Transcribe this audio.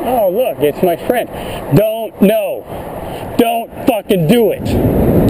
Oh, look, it's my friend. Don't fucking do it.